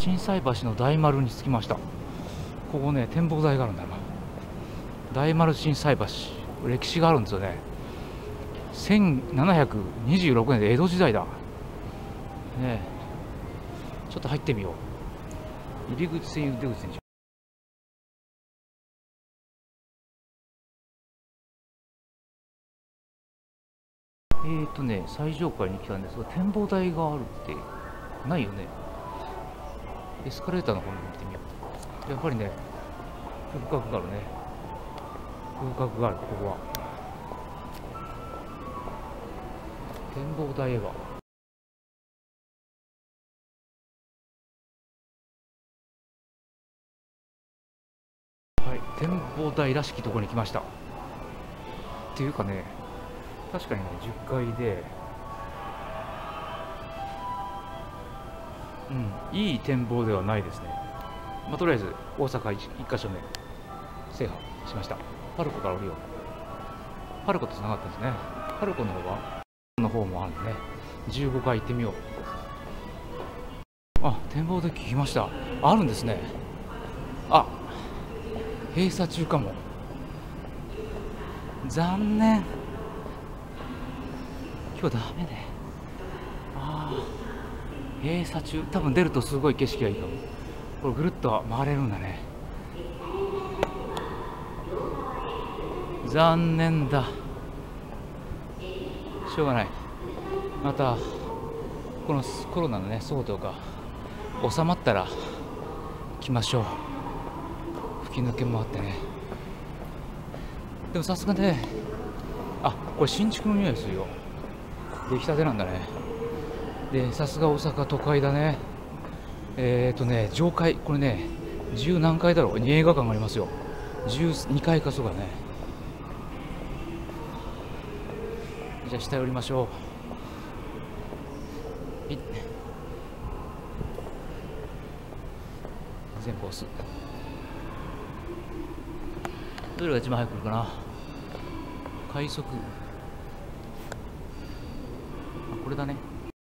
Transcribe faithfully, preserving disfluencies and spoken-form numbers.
心斎橋の大丸に着きました。ここね、展望台があるんだな。大丸心斎橋、歴史があるんですよね。せんななひゃくにじゅうろくねんで江戸時代だ。ねえ、ちょっと入ってみよう。入り口線、出口線。えーとね、最上階に来たんですが、展望台があるってないよね。エスカレーターの方に見てみよう。やっぱりね、風格があるね。風格がある、ここは。展望台へは。はい、展望台らしきところに来ました。っていうかね、確かにね、じゅっかいで、うん、いい展望ではないですね。まあ、とりあえず、大阪 1, 1箇所目、制覇しました。パルコから降りよう。パルコとつながったんですね。パルコの方は、の方もあるんでね、じゅうごかい行ってみよう。あ、展望デッキ来ました。あるんですね。あ、閉鎖中かも。残念。今日ダメね。ああ、閉鎖中。多分出るとすごい景色がいいかも。これぐるっと回れるんだね。残念だ。しょうがない。またこのコロナのね騒動が収まったら来ましょう。吹き抜けもあってね。でもさすがね、あ、これ新築の匂いするよ。出来たてなんだね。で、さすが大阪都会だね。えっとね、上階、これね、十何階だろうに映画館がありますよ。じゅうにかいかそうかね。じゃあ下寄りましょう。全部押す。どれが一番早く来るかな。快速、あ、これだね。